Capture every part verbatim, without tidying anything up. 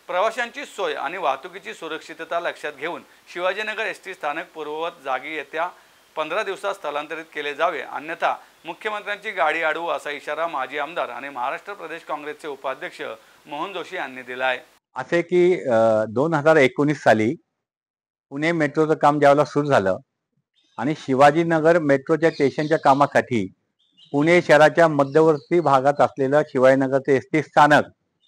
प्रवाशांची सोय आणि वाहतुकीची सुरक्षितता लक्षात घेऊन शिवाजीनगर एस टी स्थानक पूर्ववत जागी येत्या पंधरा दिवसात स्थलांतरित केले जावे, अन्यथा मुख्यमंत्र्यांची गाडी अडवू असा इशारा माजी आमदार आणि महाराष्ट्र प्रदेश काँग्रेसचे उपाध्यक्ष मोहन जोशी यांनी दिला आहे। असे की दोन हजार एकोणीस साली पुणे मेट्रोचं काम ज्यावेळेला सुरू झालं आणि शिवाजीनगर मेट्रोच्या स्टेशनच्या कामासाठी पुणे शहराच्या मध्यवर्ती भागात असलेलं शिवाजीनगरचे एस टी स्थानक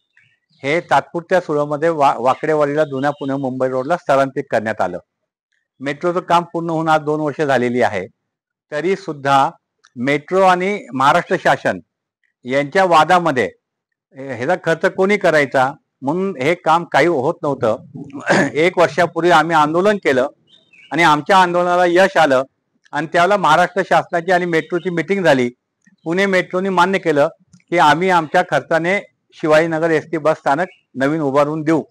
हे तात्पुरत्या स्वरूपामध्ये वा वाकडेवाडीला जुन्या पुणे मुंबई रोडला स्थलांतरित करण्यात आलं। मेट्रोचं काम पूर्ण होऊन आज दोन वर्ष झालेली आहे, तरी सुद्धा मेट्रो आणि महाराष्ट्र शासन यांच्या वादामध्ये ह्याचा खर्च कोणी करायचा म्हणून हे काम काही होत नव्हतं। एक वर्षापूर्वी आम्ही आंदोलन केलं आणि आमच्या आंदोलनाला यश आलं आणि त्यावेळेला महाराष्ट्र शासनाची आणि मेट्रोची मीटिंग झाली। पुणे मेट्रोने मान्य केलं की आम्ही आमच्या खर्चाने शिवाजीनगर एस टी बस स्थानक नवीन उभारून देऊ।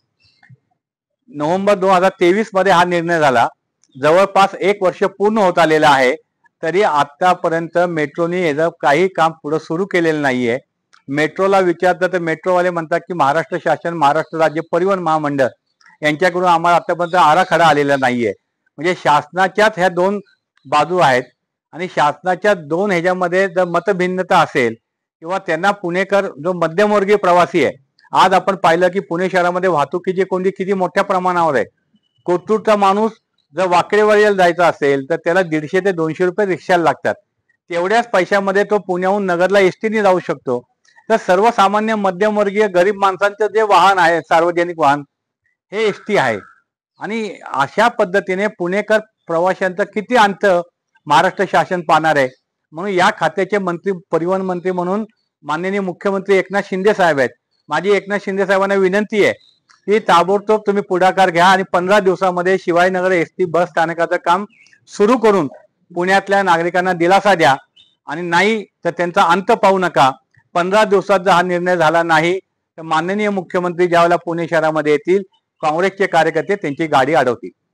नोव्हेंबर दोन हजार तेवीस मध्ये हा निर्णय झाला। जवळपास एक वर्ष पूर्ण होत आलेलं आहे, तरी आतापर्यंत मेट्रोने याचं काही काम पुढे सुरू केलेलं नाहीये। मेट्रोला विचारलं तर मेट्रोवाले म्हणतात की महाराष्ट्र शासन महाराष्ट्र राज्य परिवहन महामंडळ यांच्याकडून आम्हाला आतापर्यंत आराखडा आलेला नाहीये। म्हणजे शासनाच्याच ह्या दोन बाजू आहेत आणि शासनाच्या दोन ह्याच्यामध्ये जर मतभिन्नता असेल किंवा त्यांना पुणेकर जो मध्यमवर्गीय प्रवासी आहे, आज आपण पाहिलं की पुणे शहरामध्ये वाहतुकीची कोंडी किती मोठ्या प्रमाणावर आहे। कोथरूडचा माणूस जर वाकडेवाडीला जायचा असेल तर त्याला दीडशे ते दोनशे रुपये रिक्षाला लागतात, तेवढ्याच पैशामध्ये तो पुण्याहून नगरला एसटीने जाऊ शकतो। तर सर्वसामान्य मध्यमवर्गीय गरीब माणसांचं जे वाहन आहे सार्वजनिक वाहन हे एसटी आहे आणि अशा पद्धतीने पुणेकर प्रवाशांचं किती अंतर महाराष्ट्र शासन पाहणार आहे। म्हणून या खात्याचे मंत्री परिवहन मंत्री म्हणून माननीय मुख्यमंत्री एकनाथ शिंदे साहेब आहेत। माझी एकनाथ शिंदे साहेबांना विनंती आहे की ताबडतोब तुम्ही पुढाकार घ्या आणि पंधरा दिवसामध्ये शिवाजीनगर एस टी बस स्थानकाचं काम सुरू करून पुण्यातल्या नागरिकांना दिलासा द्या आणि नाही तर त्यांचा अंत पाहू नका। पंधरा दिवसात जर हा निर्णय झाला नाही तर माननीय मुख्यमंत्री ज्यावेळेला पुणे शहरामध्ये येतील, काँग्रेसचे कार्यकर्ते त्यांची गाडी अडवतील।